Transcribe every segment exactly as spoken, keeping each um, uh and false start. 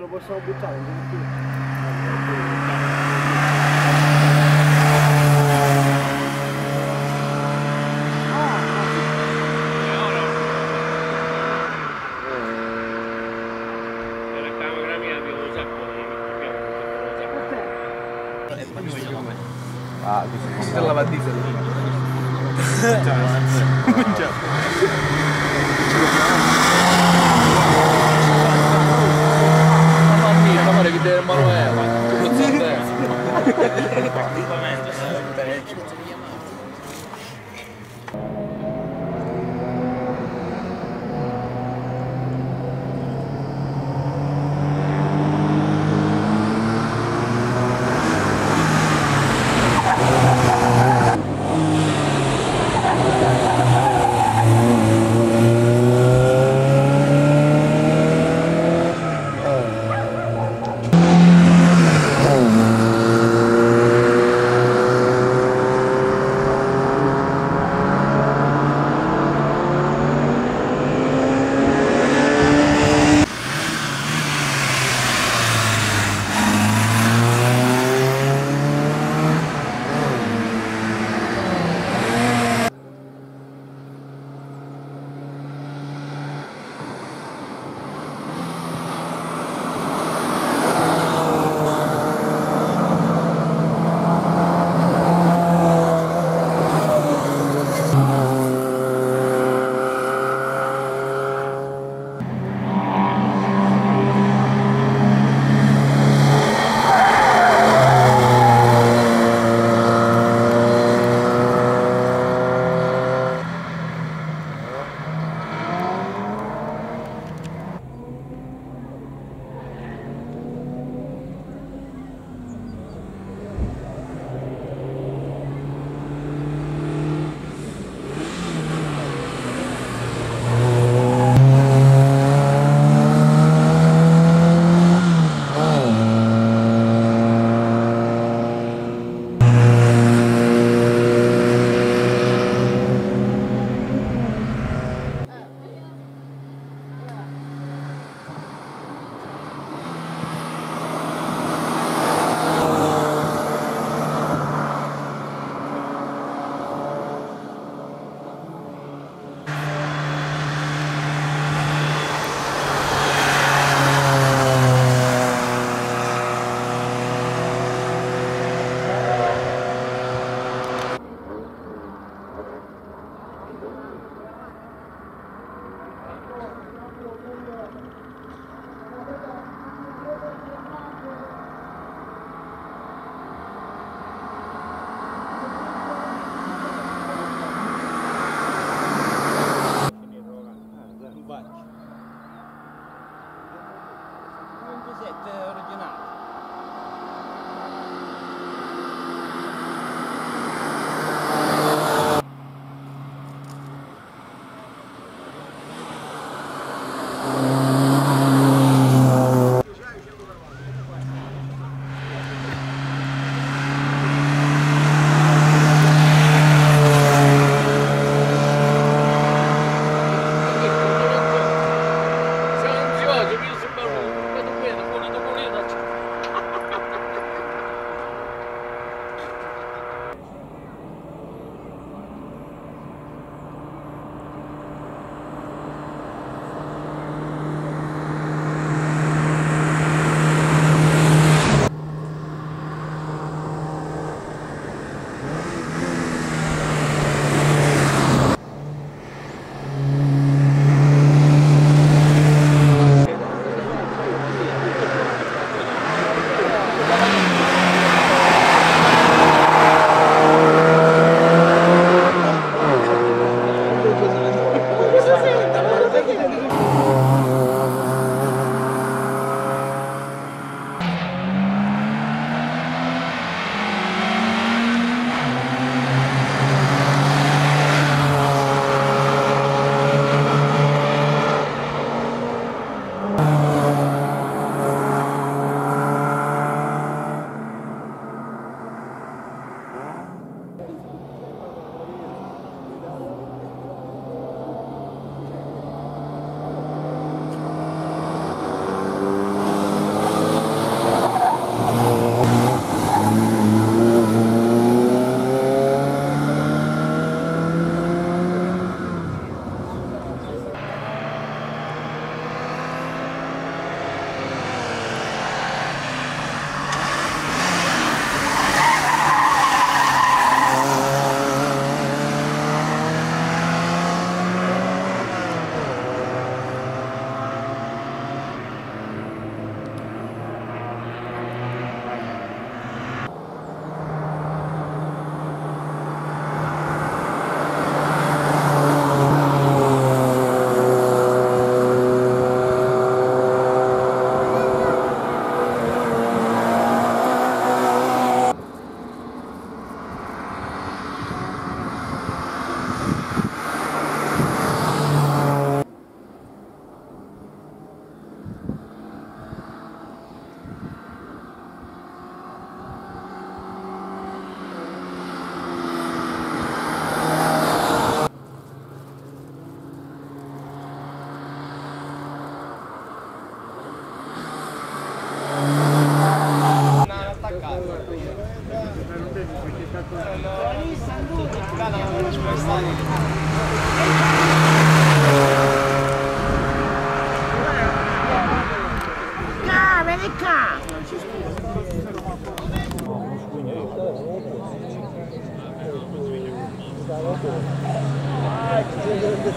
lo possiamo buttare, non più. Ah, che si lava diesel. Ciao. Mamma mia, amore che deve Emanuele. Non so te.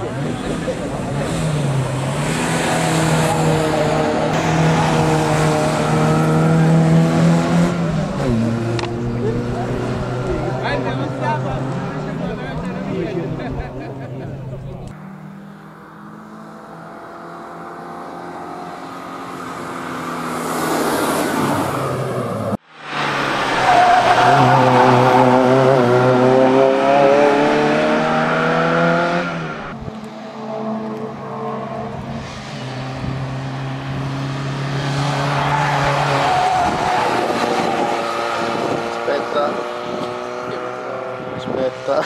Aspetta.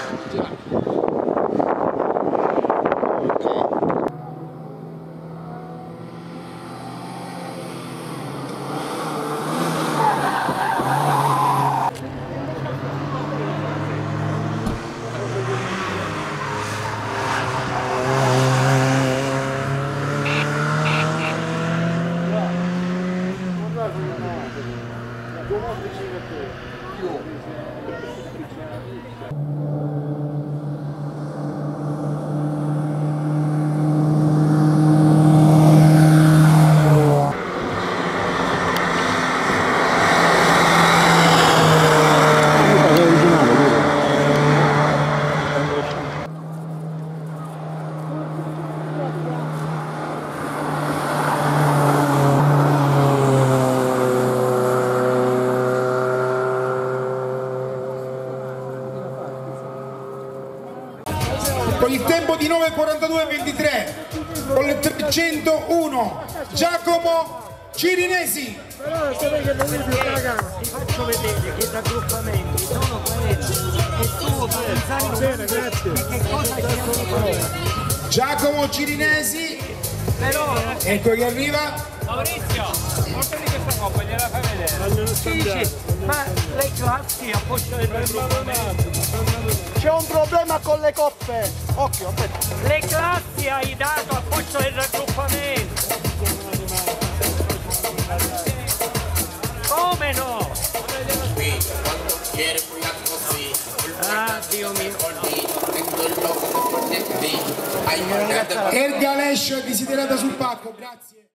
Con il tempo di nove quarantadue ventitré, con il trecentouno, Giacomo Cirinesi. Però se vede che non mi raga, ti faccio vedere che raggruppamenti sono quelli e tu sai bene, grazie. Che cosa chiamo? Giacomo Cirinesi, Però ecco che arriva. Maurizio, portami questa coppa, gliela fai vedere. sì, sì, ma le classi a posto del raggruppamento. C'è un problema con le coppe. Occhio, aspetta. Le classi hai dato a posto del raggruppamento. Come no? Qui, quando quiere cuidar così, Ah, Dio mio. tengo il loco di Ay, Ergalesh desiderata sul pacco, grazie.